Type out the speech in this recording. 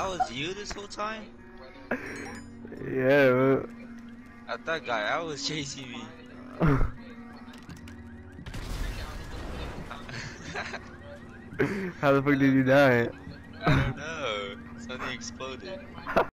that was you this whole time? Yeah, bro. I thought guy was chasing me. How the fuck did you die? I don't know. Something exploded.